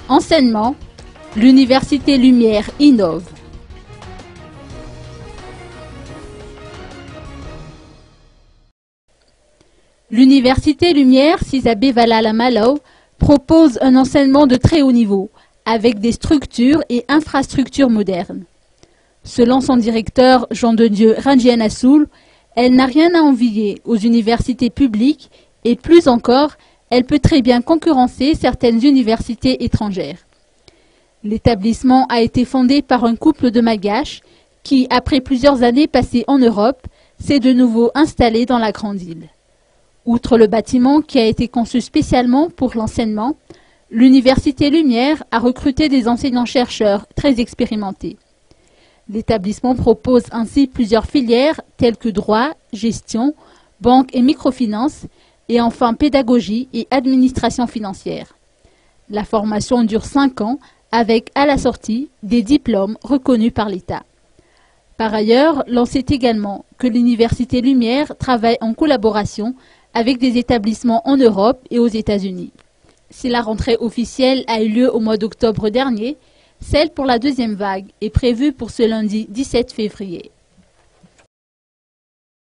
Enseignement, l'Université Lumière innove. L'Université Lumière Sisabe-Valala Malawi propose un enseignement de très haut niveau, avec des structures et infrastructures modernes. Selon son directeur Jean de Dieu Rangianasoul, elle n'a rien à envier aux universités publiques et plus encore, elle peut très bien concurrencer certaines universités étrangères. L'établissement a été fondé par un couple de Malgaches qui, après plusieurs années passées en Europe, s'est de nouveau installé dans la grande île. Outre le bâtiment qui a été conçu spécialement pour l'enseignement, l'Université Lumière a recruté des enseignants-chercheurs très expérimentés. L'établissement propose ainsi plusieurs filières telles que droit, gestion, banque et microfinance, et enfin pédagogie et administration financière. La formation dure 5 ans avec à la sortie des diplômes reconnus par l'État. Par ailleurs, l'on sait également que l'Université Lumière travaille en collaboration avec des établissements en Europe et aux États-Unis. Si la rentrée officielle a eu lieu au mois d'octobre dernier, celle pour la deuxième vague est prévue pour ce lundi 17 février.